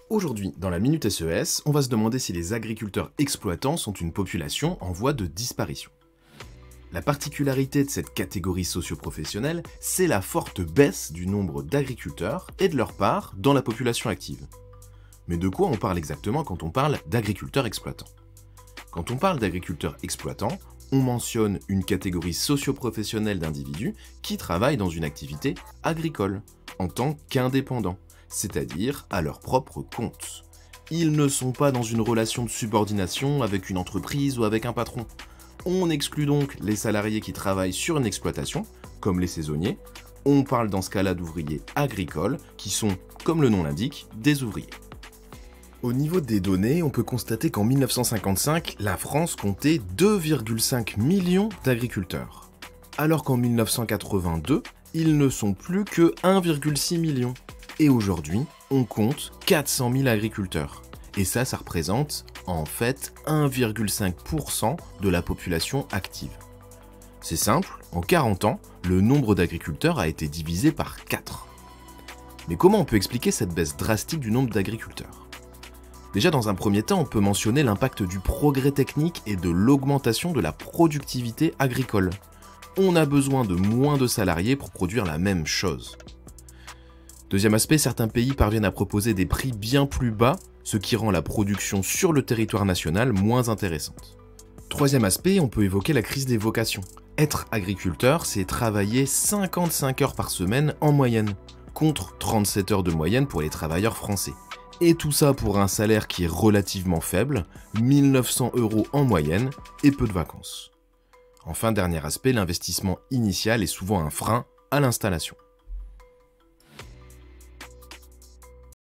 Aujourd'hui, dans la Minute SES, on va se demander si les agriculteurs exploitants sont une population en voie de disparition. La particularité de cette catégorie socio-professionnelle, c'est la forte baisse du nombre d'agriculteurs et de leur part dans la population active. Mais de quoi on parle exactement quand on parle d'agriculteurs exploitants? Quand on parle d'agriculteurs exploitants, on mentionne une catégorie socio-professionnelle d'individus qui travaillent dans une activité agricole, en tant qu'indépendants, c'est-à-dire à leur propre compte. Ils ne sont pas dans une relation de subordination avec une entreprise ou avec un patron. On exclut donc les salariés qui travaillent sur une exploitation, comme les saisonniers. On parle dans ce cas-là d'ouvriers agricoles, qui sont, comme le nom l'indique, des ouvriers. Au niveau des données, on peut constater qu'en 1955, la France comptait 2,5 millions d'agriculteurs. Alors qu'en 1982, ils ne sont plus que 1,6 million. Et aujourd'hui, on compte 400 000 agriculteurs. Et ça représente en fait 1,5% de la population active. C'est simple, en 40 ans, le nombre d'agriculteurs a été divisé par 4. Mais comment on peut expliquer cette baisse drastique du nombre d'agriculteurs? Déjà, dans un premier temps, on peut mentionner l'impact du progrès technique et de l'augmentation de la productivité agricole. On a besoin de moins de salariés pour produire la même chose. Deuxième aspect, certains pays parviennent à proposer des prix bien plus bas, ce qui rend la production sur le territoire national moins intéressante. Troisième aspect, on peut évoquer la crise des vocations. Être agriculteur, c'est travailler 55 heures par semaine en moyenne, contre 37 heures de moyenne pour les travailleurs français. Et tout ça pour un salaire qui est relativement faible, 1 900 € en moyenne, et peu de vacances. Enfin, dernier aspect, l'investissement initial est souvent un frein à l'installation.